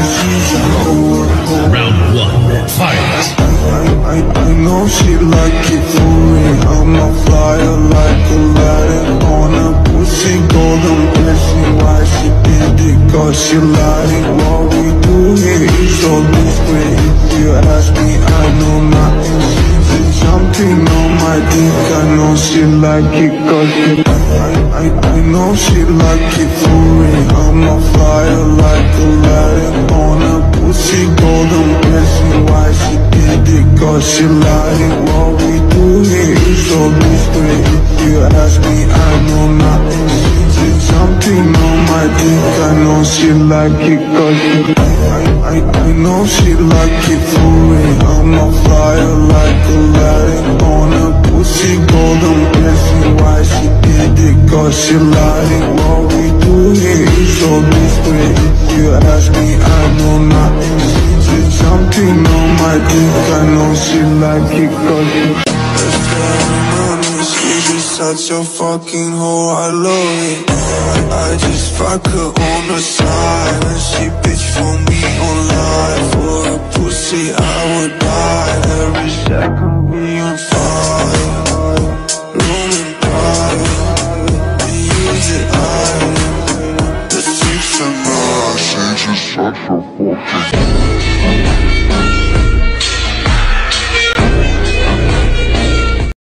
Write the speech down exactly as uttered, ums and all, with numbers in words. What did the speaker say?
Round one, fight! I, I, I know she like it for me. I'm a flyer like Aladdin on a pussy golden blessing. Why she did it? Cause she lied. What we do here is so discreet. If you ask me, I know nothing. She's jumping on my dick. I know she like it cause she, I, I, I know she like it for me. I'm a flyer like Aladdin on a pussy golden blessing. Why she did it? Cause she lied. What we do here is so discreet. If you ask me, I know nothing. She's jumping on my dick. I know she like it cause she, I, I, I know she like it for me. I'm a flyer like Aladdin on a pussy golden blessing. Why she did it? Cause she lied. What we do here is so discreet. If you ask me, I know nothing. She's jumping on my dick. I know she like it cause she, she's such a fucking hoe, I love it. I, I just fuck her on the side, and she bitch for me online. For a pussy I would die. Every second we on fire. Room and private, we use it, I the six and nine. She's just such a fucking